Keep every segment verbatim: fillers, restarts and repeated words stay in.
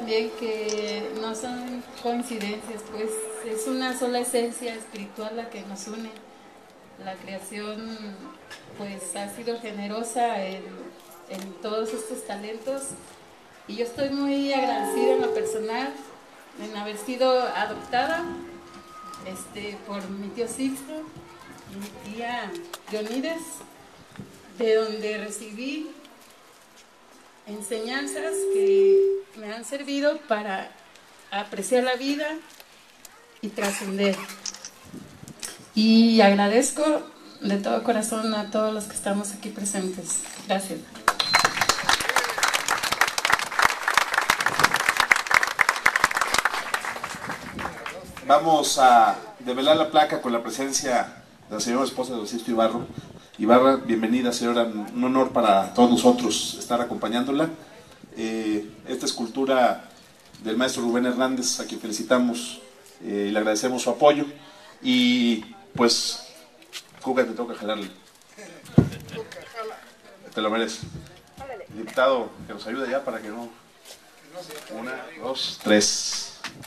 también que no son coincidencias, pues es una sola esencia espiritual la que nos une. La creación pues ha sido generosa en, en todos estos talentos y yo estoy muy agradecida en lo personal en haber sido adoptada este, por mi tío Sixto y mi tía Dionides, de donde recibí enseñanzas que me han servido para apreciar la vida y trascender. Y agradezco de todo corazón a todos los que estamos aquí presentes. Gracias. Vamos a develar la placa con la presencia de la señora esposa de don Sixto Ibarra. Ibarra, bienvenida señora, un honor para todos nosotros estar acompañándola. Eh, esta escultura del maestro Rubén Hernández, a quien felicitamos eh, y le agradecemos su apoyo. Y pues, Cuca, te toca jalarle. Te lo mereces. El diputado que nos ayude ya para que no... Una, dos, tres...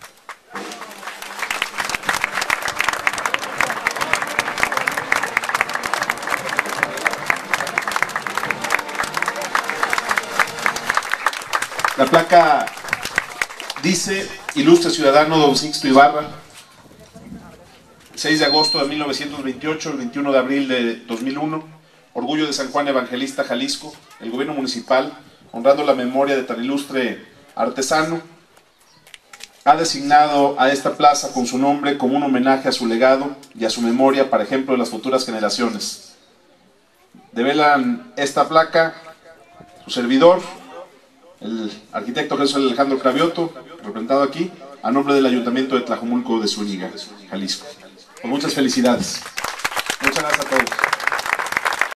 La placa dice: Ilustre ciudadano don Sixto Ibarra, seis de agosto de mil novecientos veintiocho, el veintiuno de abril de dos mil uno, orgullo de San Juan Evangelista, Jalisco, el gobierno municipal, honrando la memoria de tan ilustre artesano, ha designado a esta plaza con su nombre como un homenaje a su legado y a su memoria para ejemplo de las futuras generaciones. Develan esta placa su servidor, el arquitecto Jesús Alejandro Cravioto, representado aquí, a nombre del Ayuntamiento de Tlajomulco de Zúñiga, Jalisco. Con muchas felicidades. Muchas gracias a todos.